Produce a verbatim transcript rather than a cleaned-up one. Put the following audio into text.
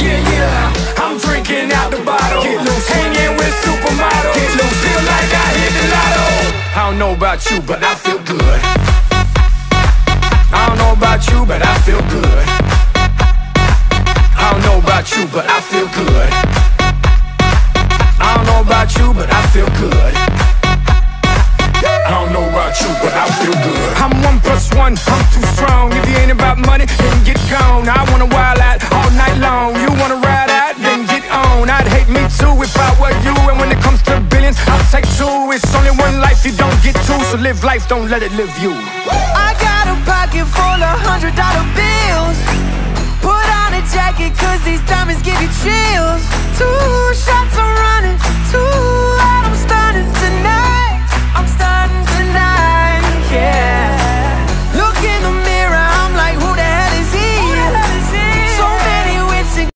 yeah, yeah. I'm drinking out the bottle, get loose, hanging with supermodels, get loose, feel like I hit the lotto. I don't know about you, but I feel good. I don't know about you, but I feel good. I don't know about you, but I feel good. I don't know about you, but I feel good. I don't know about you, but I feel good. I'm one plus one, I'm too strong. If you ain't about money, then get gone. I wanna wild out all night long. You wanna ride out, then get on. I'd hate me too if I were you. And when it comes to billions, I'll take two. It's only one life, you don't get two. So live life, don't let it live you. I got a pocket full of hundred dollar bills. Put on a jacket, cause these diamonds give you chills. Two shots